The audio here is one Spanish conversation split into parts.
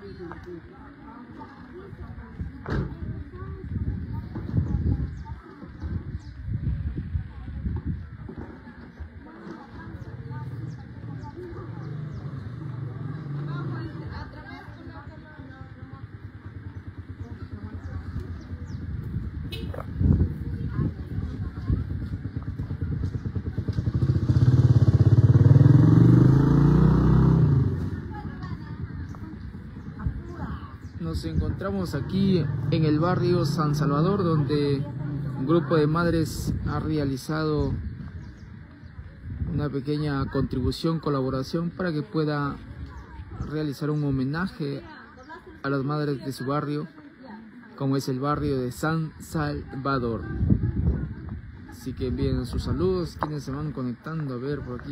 Nos encontramos aquí en el barrio San Salvador, donde un grupo de madres ha realizado una pequeña contribución, colaboración para que pueda realizar un homenaje a las madres de su barrio, como es el barrio de San Salvador. Así que envíen sus saludos quienes se van conectando. A ver, por aquí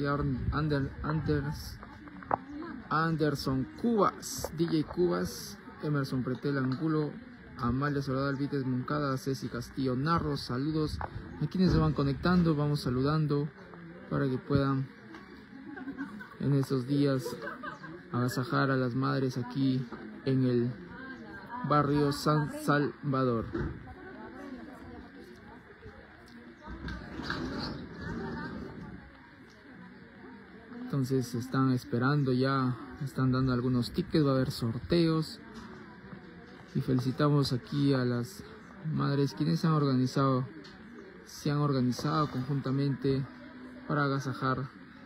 Anderson Cubas, DJ Cubas, Emerson Pretel Angulo, Amalia Soledad Alvites Moncada, Ceci Castillo Narro. Saludos a quienes se van conectando, vamos saludando para que puedan en estos días agasajar a las madres aquí en el barrio San Salvador. Entonces están esperando, ya están dando algunos tickets, va a haber sorteos. Y felicitamos aquí a las madres quienes se han organizado conjuntamente para agasajar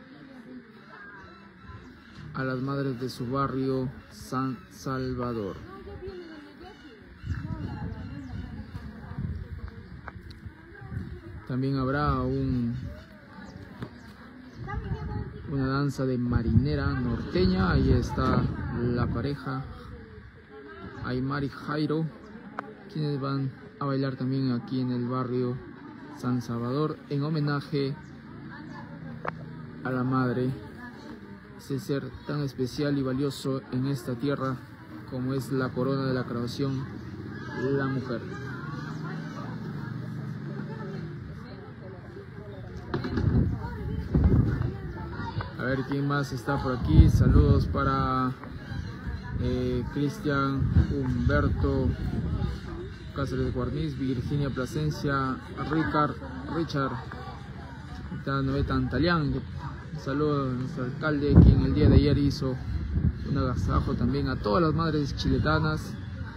a las madres de su barrio San Salvador. También habrá una danza de marinera norteña. Ahí está la pareja Aymar y Jairo, quienes van a bailar también aquí en el barrio San Salvador en homenaje a la madre, ese ser tan especial y valioso en esta tierra como es la corona de la creación, la mujer. A ver quién más está por aquí. Saludos para Cristian, Humberto Cáceres Guarniz, Virginia Plasencia, Richard Noeta Antalián. Saludos a nuestro alcalde, quien el día de ayer hizo un agasajo también a todas las madres chiletanas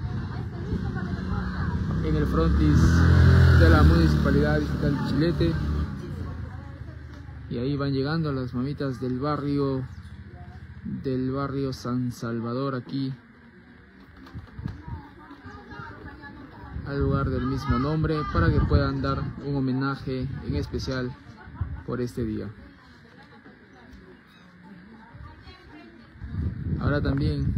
en el frontis de la Municipalidad Distrital de Chilete. Y ahí van llegando las mamitas del barrio San Salvador, aquí al lugar del mismo nombre, para que puedan dar un homenaje en especial por este día. Ahora también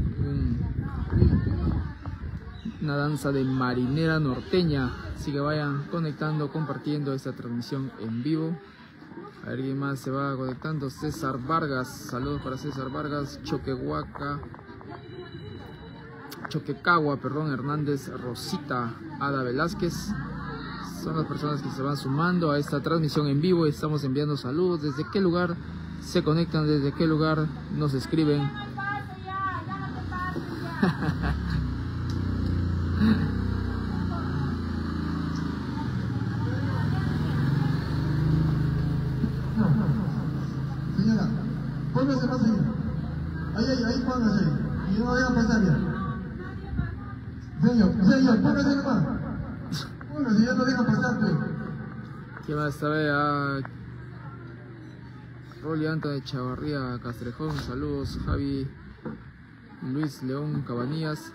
una danza de marinera norteña, así que vayan conectando, compartiendo esta transmisión en vivo. A ver quién más se va conectando. César Vargas, saludos para César Vargas. Choquecagua, Hernández, Rosita, Ada Velázquez. Son las personas que se van sumando a esta transmisión en vivo. Estamos enviando saludos. ¿Desde qué lugar se conectan? ¿Desde qué lugar nos escriben? Señora, póngase más allá. Ahí póngase. Y no vaya a pasar ya. Señor, póngase nomás. Póngase, ya no deja pasar, pues. ¿Qué más sabe? A Roli Anta de Chavarría, Castrejón. Saludos, Javi Luis León Cabanillas.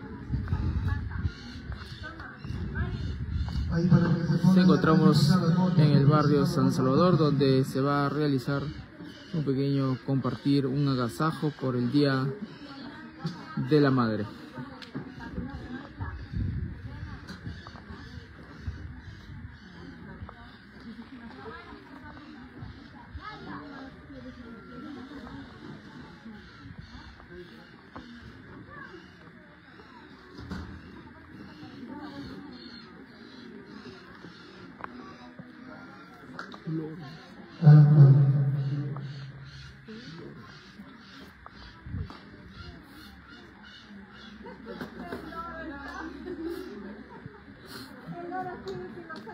Nos encontramos en el barrio San Salvador, donde se va a realizar un pequeño compartir, un agasajo por el Día de la Madre.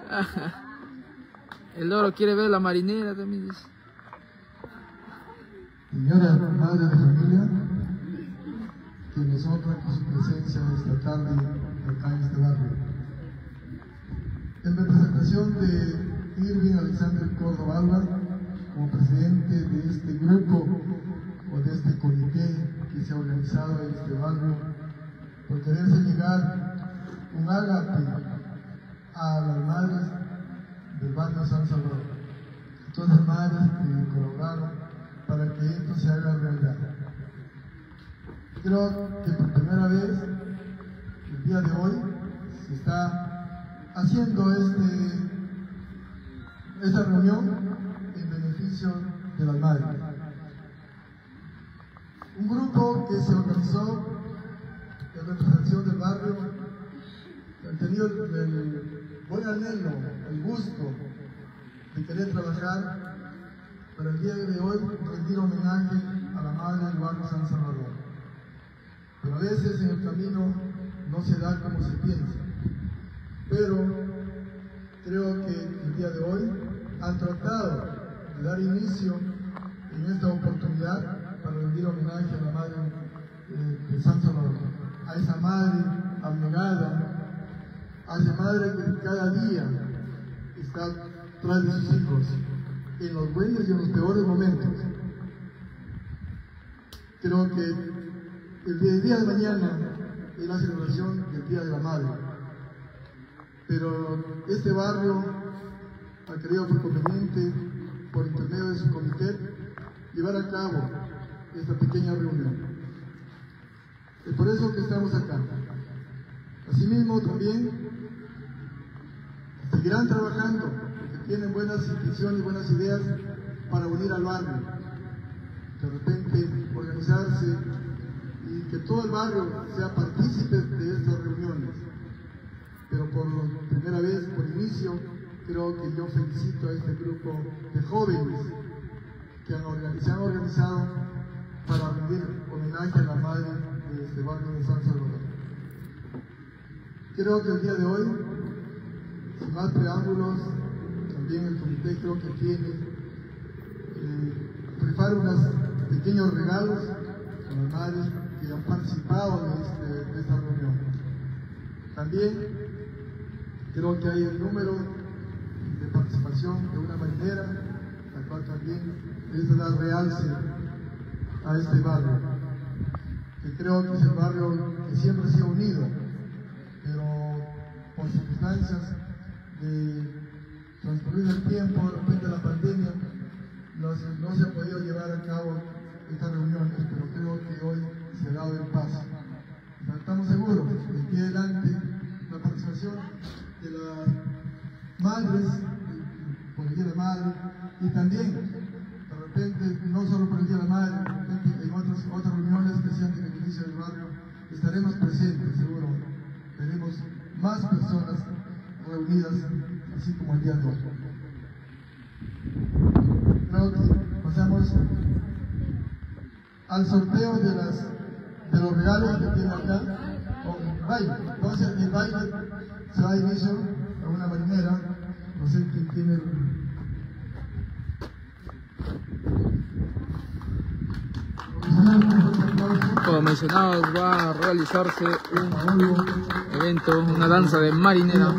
El loro quiere ver la marinera también, dice. Señora madre de familia, que nos honra con su presencia esta tarde acá en este barrio. En representación de Irving Alexander Córdoba Alba, como presidente de este grupo o de este comité que se ha organizado en este barrio, por quererse llegar un ágape a las madres del barrio San Salvador, todas las madres que colaboraron para que esto se haga realidad. Creo que por primera vez, el día de hoy, se está haciendo esta reunión en beneficio de las madres. Un grupo que se organizó en representación del barrio, que han tenido el buen anhelo, el gusto de querer trabajar para el día de hoy rendir homenaje a la madre del barrio San Salvador. Pero a veces en el camino no se da como se piensa. Pero creo que el día de hoy han tratado de dar inicio en esta oportunidad para rendir homenaje a la madre de San Salvador, a esa madre abnegada, a esa madre que cada día está tras de sus hijos, en los buenos y en los peores momentos. Creo que el día de mañana es la celebración del Día de la Madre, pero este barrio ha querido por conveniente, por intermedio de su comité, llevar a cabo esta pequeña reunión. Es por eso que estamos acá. Asimismo, también seguirán trabajando, porque tienen buenas intenciones, buenas ideas para unir al barrio. De repente, organizarse y que todo el barrio sea partícipe de estas reuniones. Pero por primera vez, por inicio, creo que yo felicito a este grupo de jóvenes que se han organizado para rendir homenaje a la madre de este barrio de San Salvador. Creo que el día de hoy, sin más preámbulos, también el comité creo que tiene preparar unos pequeños regalos a las madres que han participado de esta reunión. También creo que hay el número de participación de una marinera, la cual también es de dar realce a este barrio, que creo que es el barrio que siempre ha sido unido, pero por circunstancias de transcurrir el tiempo, de repente la pandemia, no se ha podido llevar a cabo estas reuniones, pero creo que hoy se ha dado el paso. Estamos seguros que de aquí adelante la participación de las madres, por el Día de la Madre, y también, de repente, no solo por el Día de la Madre, de repente en otras reuniones que sean de beneficio del barrio, estaremos presentes, seguro. Tenemos más personas reunidas, así como el día de hoy. Creo que pasamos al sorteo de los regalos que tiene acá con baile. Entonces el baile se da inicio a una marinera, no sé quién tiene Como mencionado, va a realizarse un evento, una danza de marinera.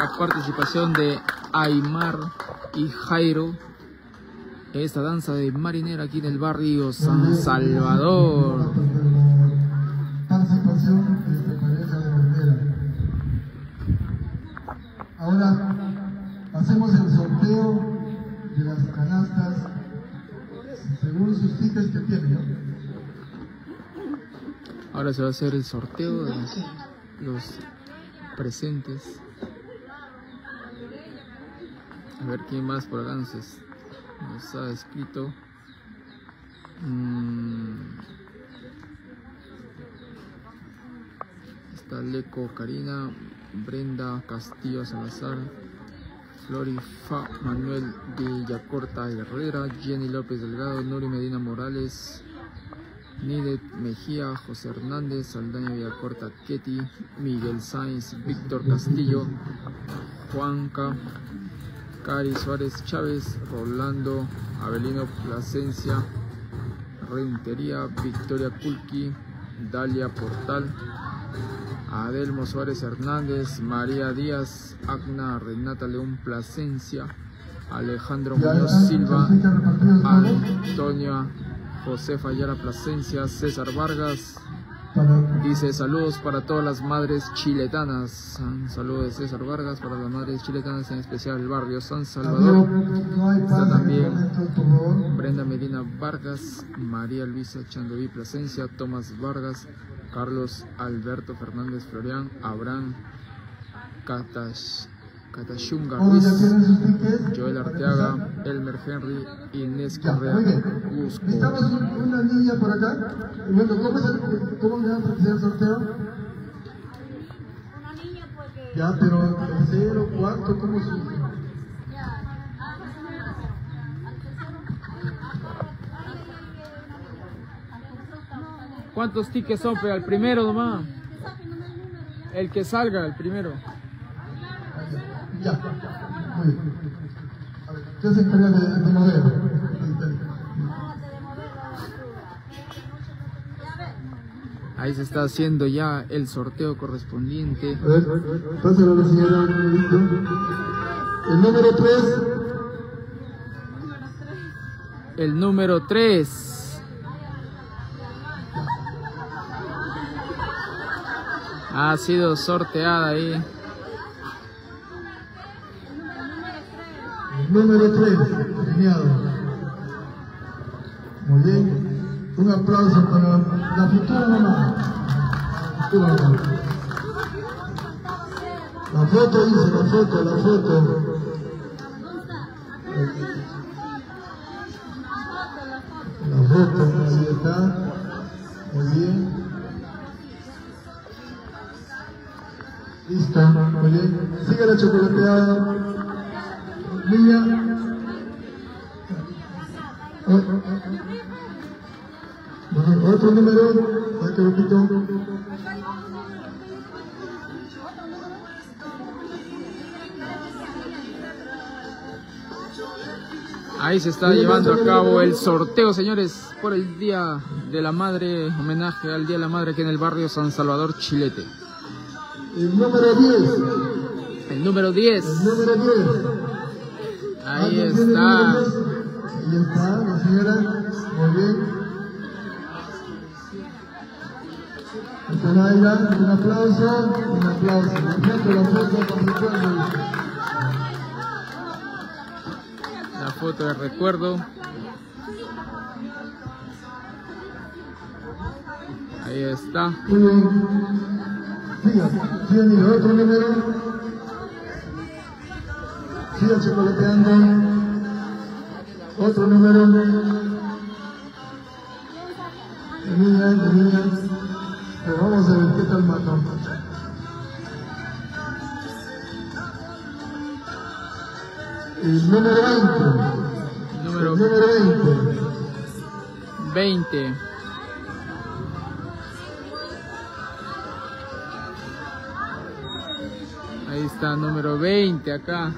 la participación de Aymar y Jairo. Esta danza de marinera aquí en el barrio San Salvador. Participación de pareja de marinera. Ahora hacemos el sorteo de las canastas según sus tickets que tienen, ¿no? Ahora se va a hacer el sorteo de los presentes. A ver quién más por acá nos ha escrito. Está Leco Karina, Brenda Castillo Salazar, Florifa Manuel Villacorta Herrera, Jenny López Delgado, Nuri Medina Morales, Nidet Mejía, José Hernández, Saldaña Villacorta Ketty, Miguel Sainz, Víctor Castillo, Juanca, Cari Suárez Chávez, Rolando Avelino Plasencia, Rentería, Victoria Culqui, Dalia Portal, Adelmo Suárez Hernández, María Díaz, Agna Renata León Plasencia, Alejandro Muñoz Silva, Antonia Josefa Ayala Plasencia, César Vargas. Dice saludos para todas las madres chiletanas. Saludos de César Vargas para las madres chiletanas, en especial el barrio San Salvador. Está también Brenda Medina Vargas, María Luisa Chandoví Plasencia, Tomás Vargas, Carlos Alberto Fernández Florián, Abraham Catachunga Ruiz, Joel Arteaga, Elmer Henry, Inés Correa Cusco. Necesitamos una niña por acá. Bueno, ¿cómo le vamos a hacer el sorteo? Una niña porque... Ya, pero tercero, cuarto, ¿cómo se...? ¿Cuántos tickets son? Pero al primero nomás. El que salga, el primero. Ya, muy bien. A ver, ¿qué se encarga de mover? Ahí se está haciendo ya el sorteo correspondiente. A ver, pásalo a la señora. El número 3. El número 3. Ha sido sorteada ahí. El número 3, premiado. Muy bien. Un aplauso para la futura mamá. La foto dice, la foto. La foto, ahí está. Muy bien. Listo, muy bien. Sigue la chocolateada. Niña. Otro número. Aquí lo quito. Ahí se está llevando a cabo el sorteo, señores, por el Día de la Madre, homenaje al Día de la Madre aquí en el barrio San Salvador, Chilete. El número 10. El número 10. El número 10. Ahí está. Ahí está, la señora. Muy bien. Naira, un aplauso. La foto, por recuerdo. La foto de recuerdo. Ahí está. Muy bien. Siga, otro número. Siga chocolateando. Otro número. De niñas. Pero vamos a ver qué tal matón. El número 20. Número 20. Ahí está, número 20 acá.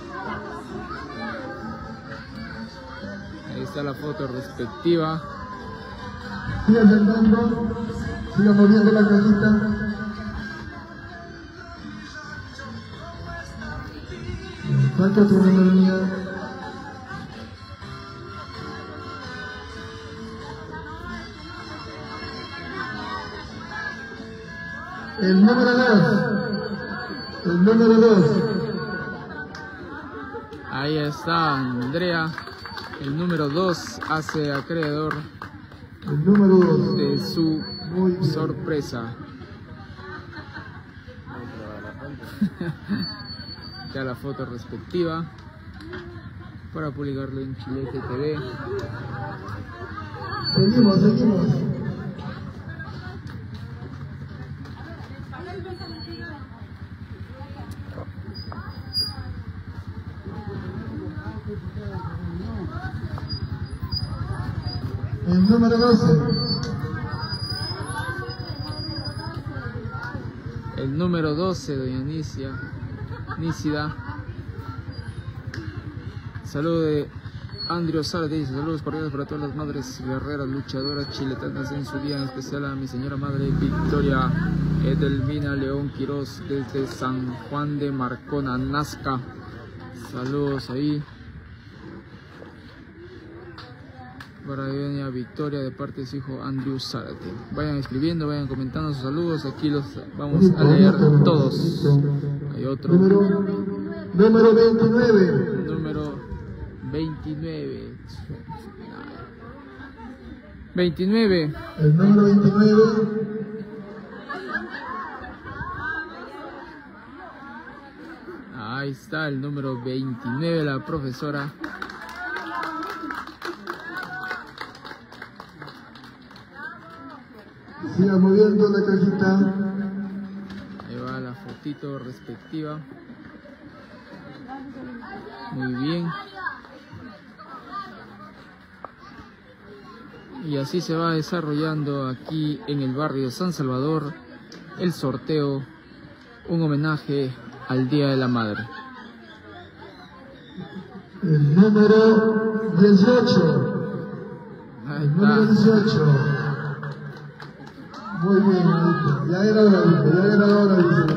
Ahí está la foto respectiva. Siga sentando, siga moviendo la cajita. Saca tu número, niña. El número 2. El número 2. Ahí está Andrea. El número 2 hace acreedor El número 2. de su sorpresa. Ya la foto respectiva para publicarlo en Chilete TV. Seguimos. El número 12. El número 12, doña Nícida. Saludo de Andrew Sara, dice: saludos cordiales para todas las madres guerreras, luchadoras chiletanas, en su día en especial a mi señora madre Victoria Edelmina León Quiroz desde San Juan de Marcona, Nazca. Saludos ahí para doña Victoria de parte de su hijo Andrew Zárate. Vayan escribiendo, vayan comentando sus saludos, aquí los vamos a leer todos. Hay otro. Número 29. Número 29. 29. El número 29. Ahí está el número 29, la profesora. Siga moviendo la cajita. Ahí va la fotito respectiva. Muy bien. Y así se va desarrollando aquí en el barrio San Salvador el sorteo, un homenaje al Día de la Madre. El número 18. Ahí El número está. 18. Muy bien, Marito. Ya era hora, dice.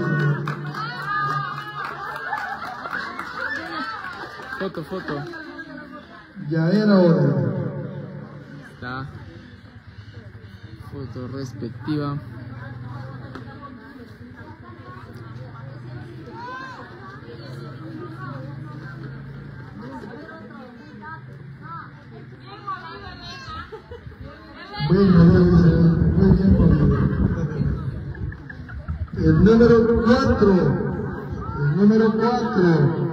Foto. Ya era hora. Está. Foto respectiva. Muy bien, Pablo. El número 4. El número 4.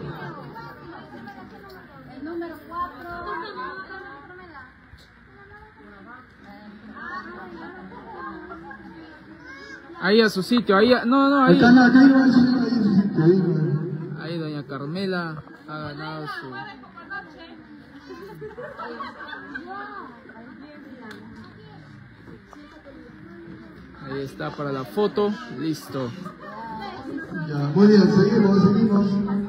Ahí a su sitio, ahí. No, ahí. Ahí doña Carmela ha ganado su... Ahí está para la foto, listo. Ya, muy bien, seguimos.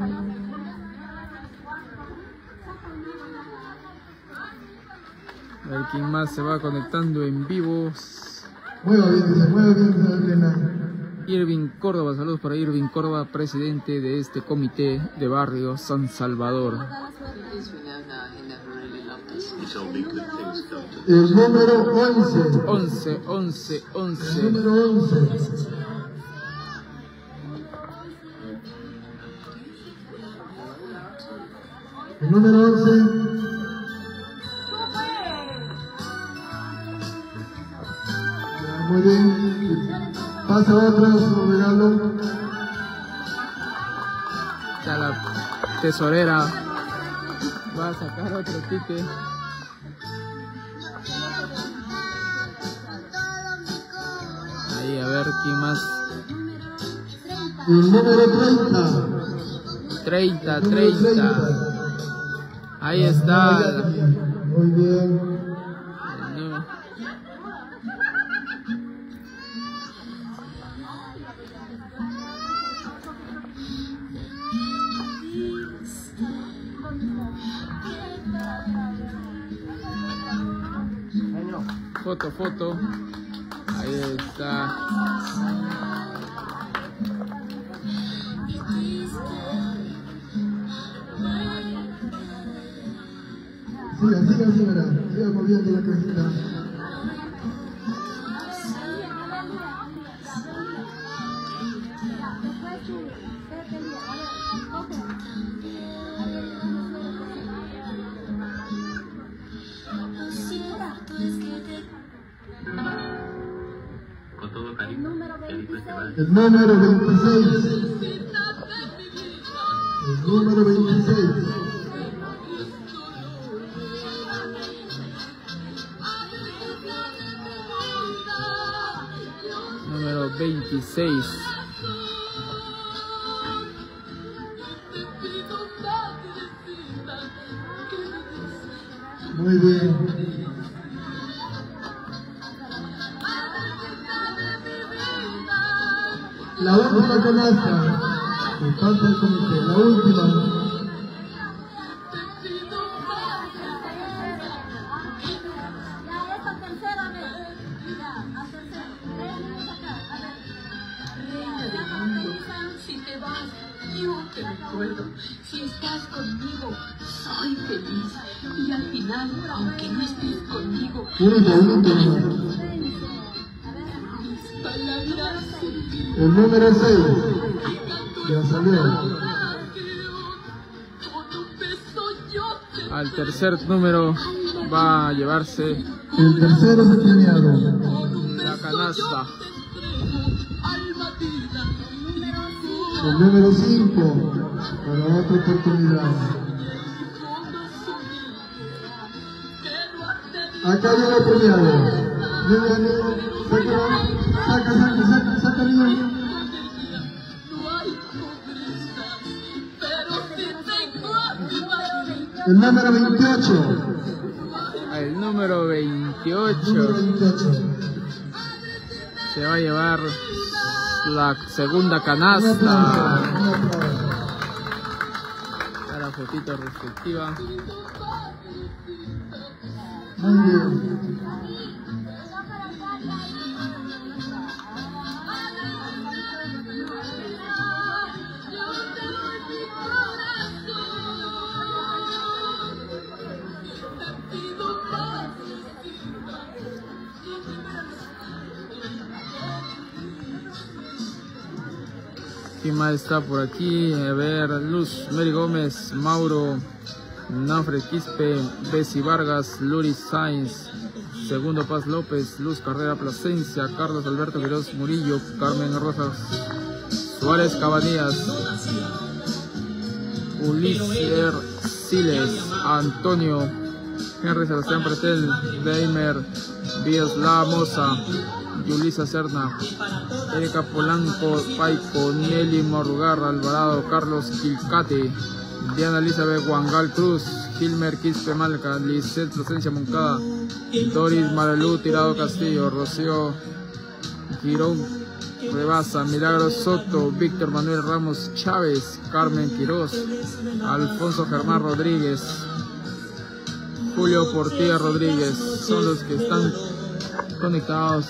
A ver quién más se va conectando en vivo. Mueve bien, Elena. Irving Córdoba, saludos para Irving Córdoba, presidente de este comité de barrio San Salvador. El número 11. 11. El número 11. El número 11. Muy bien. Pasa otro su regalo. Ya la tesorera va a sacar otro ticket. Ahí, a ver quién más. El número 30. 30. Ahí está. Muy bien. Foto. Ahí está. Siga moviendo la cajita. El número 26. El número 26. Número 26. Muy bien. La última canasta de parte del comité, la última. Si te vas, yo te recuerdo. Si estás conmigo, soy feliz. Y al final, aunque no estés conmigo, el número 6. Ya salió. Al tercer número va a llevarse El tercero se premiado. la canasta. El número 5 para otra oportunidad. Acá viene el premiado. Saca, niño. El número 28. El número 28 Número 28. se va a llevar la segunda canasta. La fotito respectiva. Muy bien. ¿Quién más está por aquí? A ver, Luz Mary Gómez, Mauro, Nafre Quispe, Bessie Vargas, Luris Sainz, Segundo Paz López, Luz Carrera Plasencia, Carlos Alberto Quiroz Murillo, Carmen Rosas Suárez Cabanillas, Ulises Siles, Antonio, Henry Sebastián Pretel, Deimer, Díaz La Moza, Yulisa Serna, Erika Polanco, Paico, Nelly Morrugar, Alvarado, Carlos Quilcate, Diana Elizabeth Guangal Cruz, Gilmer Quispe Malca, Lisette Plasencia Moncada, Doris Marelú Tirado Castillo, Rocío Girón Rebasa, Milagros Soto, Víctor Manuel Ramos Chávez, Carmen Quiroz, Alfonso Germán Rodríguez, Julio Portilla Rodríguez, son los que están conectados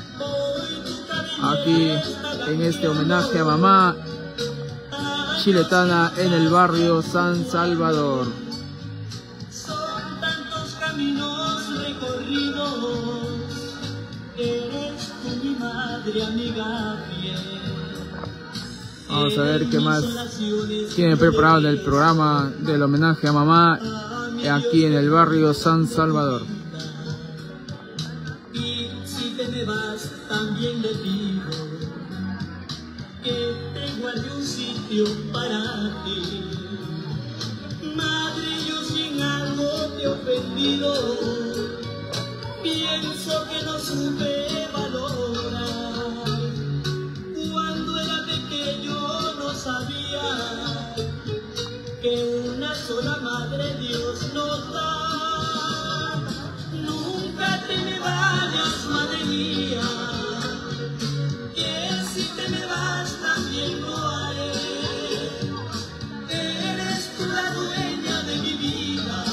aquí en este homenaje a mamá chiletana en el barrio San Salvador. Son tantos caminos recorridos, eres tú mi madre amiga fiel. Vamos a ver qué más tiene preparado en el programa del homenaje a mamá aquí en el barrio San Salvador. Y si te me vas, también le pido que te guarde un sitio para ti. Madre, yo si en algo te he ofendido, pienso que no supe valorar. Cuando era pequeño no sabía que una sola madre Dios nos da. Nunca te me vayas, madre mía, que si te me vas también lo haré. Eres tú la dueña de mi vida,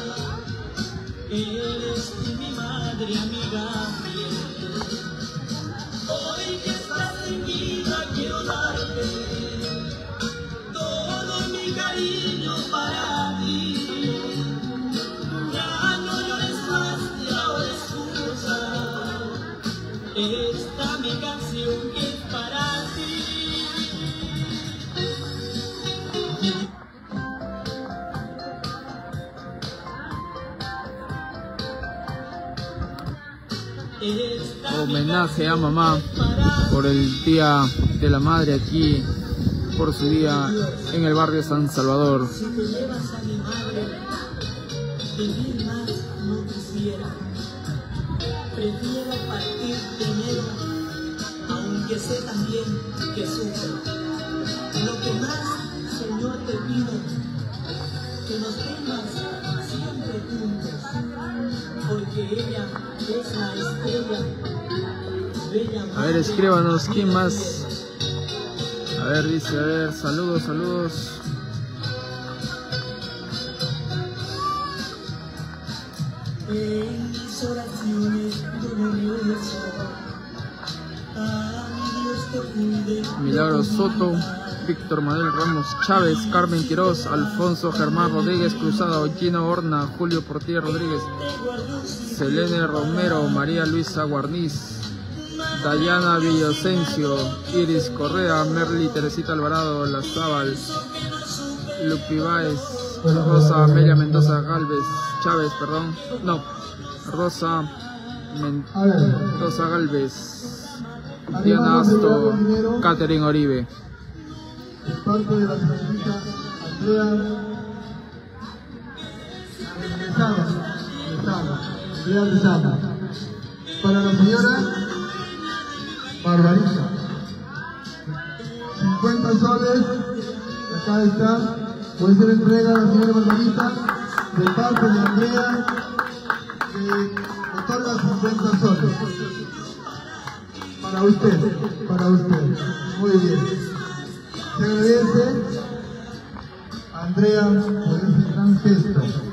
eres tú mi madre amiga fiel. Hoy que estás en vida quiero darte todo mi cariño para ti. Esta mi canción que es para ti. Homenaje a mamá por el Día de la Madre aquí, por su día en el barrio San Salvador. Si te llevas a mi madre, vivir más no quisiera. Prefiero partir primero, aunque sé también que sufro. Lo que más, Señor, te pido, que nos tengas siempre juntos, porque ella es la estrella. A ver, escríbanos, ¿quién más? A ver, dice, a ver, saludos, saludos. En mis oraciones yo no rezo, a mi Dios te cuide. Milagro Soto, Víctor Manuel Ramos Chávez, Carmen Quiroz, Alfonso Germán Rodríguez Cruzado, Gino Horna, Julio Portilla Rodríguez, Selene Romero, María Luisa Guarniz, Dayana Villasencio, Iris Correa, Merly Teresita Alvarado, Lazábal, Lupi Báez, Rosa Amelia Mendoza Galvez, Chávez, perdón, no, Rosa Mendoza Galvez, Diana Asto, Catherine Oribe. Es parte de la señorita Andrea Lezama. Para la señora Barbarita, 50 soles, acá está, puede ser entrega a la señora Barbarita, de parte de Andrea, que otorga 50 soles. Para usted, muy bien. Se agradece a Andrea por ese gran gesto.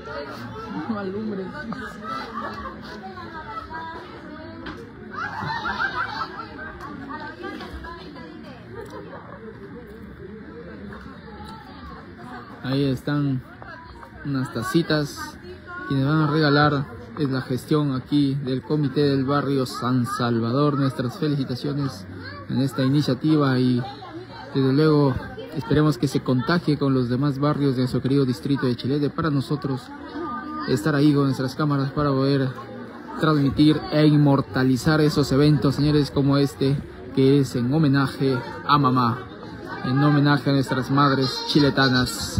No alumbres. Ahí están unas tacitas. Quienes van a regalar es la gestión aquí del Comité del Barrio San Salvador. Nuestras felicitaciones en esta iniciativa y desde luego esperemos que se contagie con los demás barrios de nuestro querido distrito de Chilete, para nosotros estar ahí con nuestras cámaras para poder transmitir e inmortalizar esos eventos, señores, como este, que es en homenaje a mamá, en homenaje a nuestras madres chiletanas.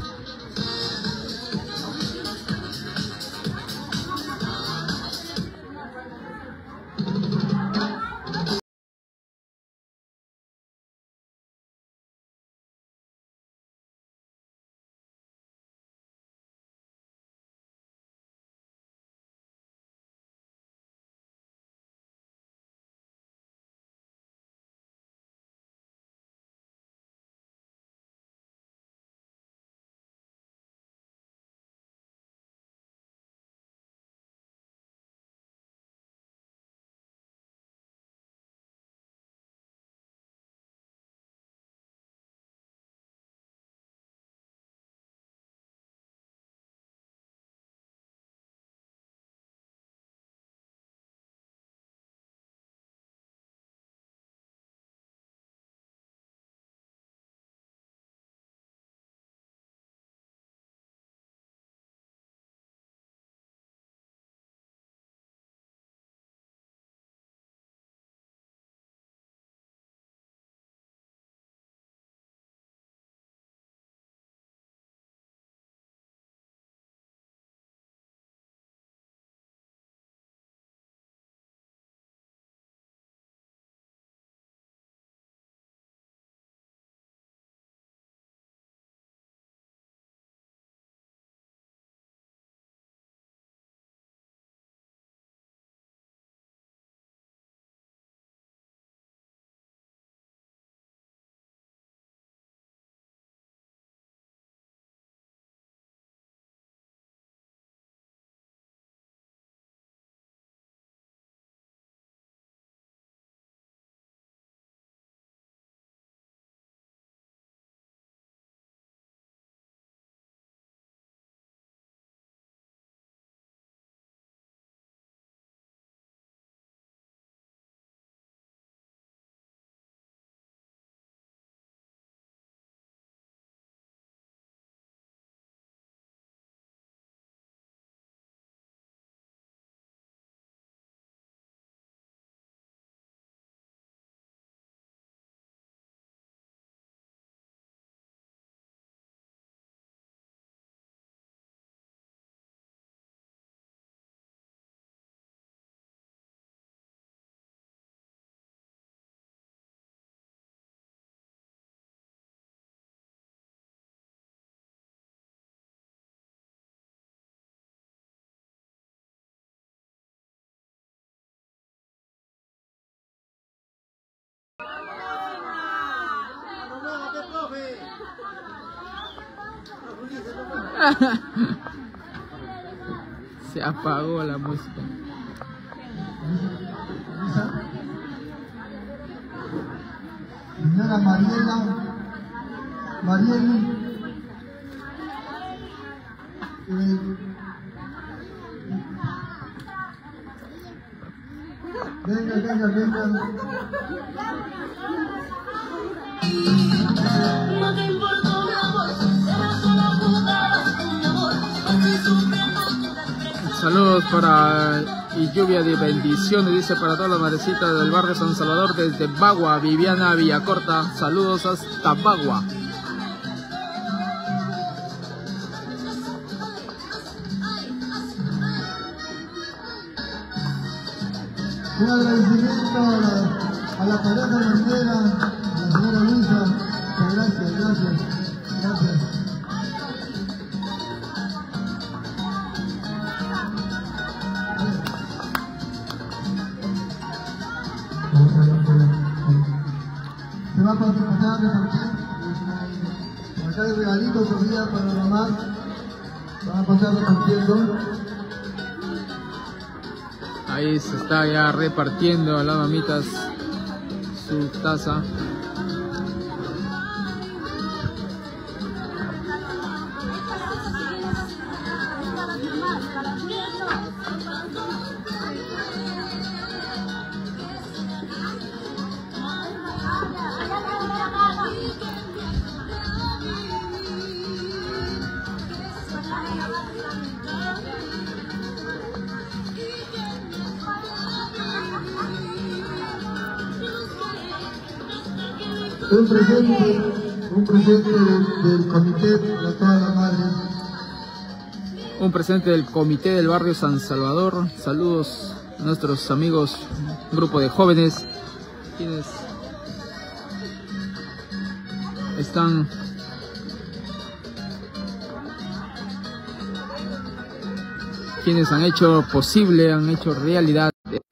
Se apagó la música. Señora Marieli. Venga. Saludos para y lluvia de bendiciones, dice, para todas las madrecitas del barrio San Salvador desde Bagua, Viviana Villacorta. Saludos hasta Bagua. Un agradecimiento a la pareja bandera, la señora Luisa. Gracias. Se va a pasar de partir. Acá hay regalitos todavía para mamá. Van a pasar repartiendo. Ahí se está ya repartiendo a las mamitas su taza. Un presente del comité de todas las madres. Un presente del comité del barrio San Salvador. Saludos a nuestros amigos, un grupo de jóvenes quienes están quienes han hecho posible, han hecho realidad.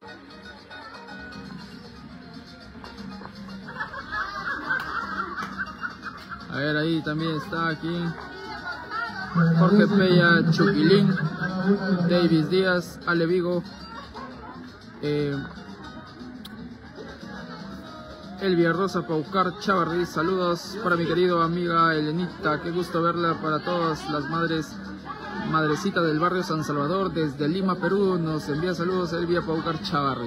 A ver, ahí también está aquí Jorge Peña, Chuquilín, Davis Díaz, Ale Vigo, Elvia Rosa Paucar Chavarri. Saludos para mi querida amiga Elenita, qué gusto verla. Para todas las madrecitas del barrio San Salvador, desde Lima, Perú, nos envía saludos Elvia Paucar Chavarri.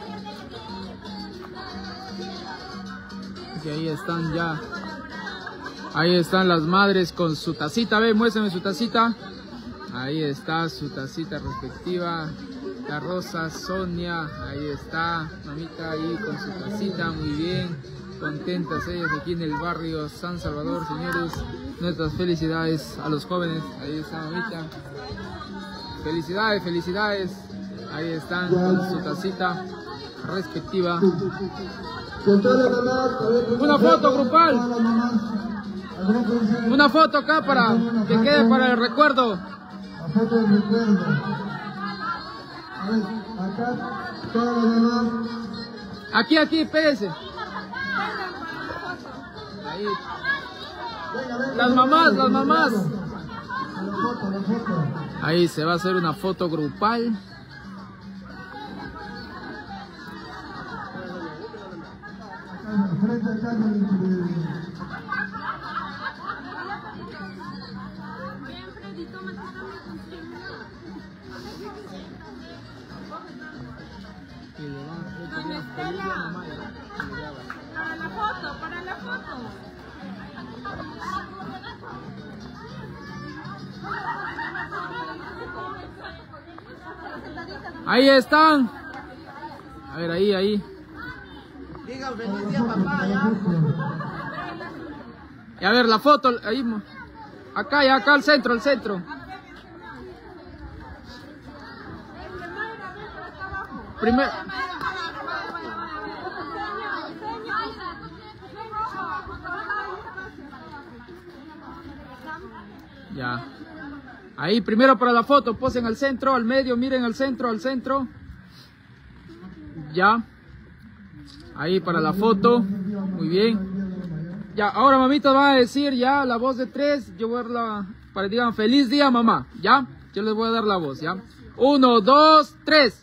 Y ahí están ya. Ahí están las madres con su tacita. Ve, muéstrame su tacita. Ahí está su tacita respectiva. La Rosa, Sonia, ahí está, mamita ahí con su tacita, muy bien. Contentas ellas aquí en el barrio San Salvador, señores. Nuestras felicidades a los jóvenes. Ahí está, mamita. Felicidades, felicidades. Ahí están con su tacita respectiva. Una foto grupal. Una foto acá para que quede para el recuerdo. La foto del recuerdo. A ver, acá, todas las mamás. Aquí, pégase. Ahí. Las mamás. La foto. Ahí se va a hacer una foto grupal. Frente acá con el... Para la foto. Ahí están. A ver, ahí. Digan feliz día, papá, ya. Y a ver, la foto, ahí. Acá al centro. Primero. Ya. Ahí, primero para la foto, posen al centro, al medio, miren al centro. Ya. Ahí para la foto. Muy bien. Ya, ahora mamita va a decir ya la voz de 3. Yo voy a darla para que digan feliz día, mamá. Ya. Yo les voy a dar la voz, ya. 1, 2, 3.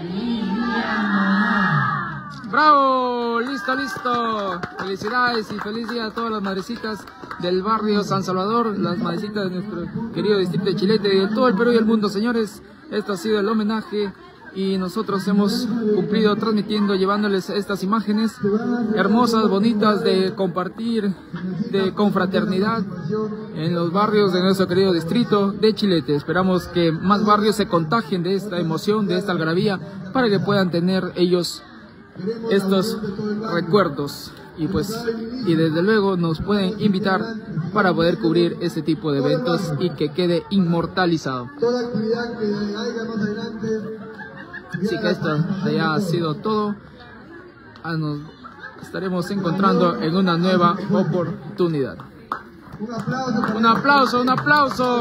¡Bravo! ¡Listo! Felicidades y feliz día a todas las madrecitas del barrio San Salvador, las madrecitas de nuestro querido distrito de Chilete, de todo el Perú y el mundo, señores. Esto ha sido el homenaje y nosotros hemos cumplido transmitiendo, llevándoles estas imágenes hermosas, bonitas de compartir, de confraternidad en los barrios de nuestro querido distrito de Chilete. Esperamos que más barrios se contagien de esta emoción, de esta algarabía, para que puedan tener ellos estos recuerdos y desde luego nos pueden invitar para poder cubrir este tipo de eventos y que quede inmortalizado. Toda actividad que haya más adelante. Así que esto ya ha sido todo. Nos estaremos encontrando en una nueva oportunidad. Un aplauso.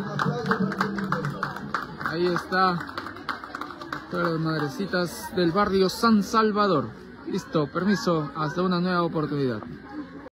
Ahí está. Todas las madrecitas del barrio San Salvador. Listo, permiso, hasta una nueva oportunidad.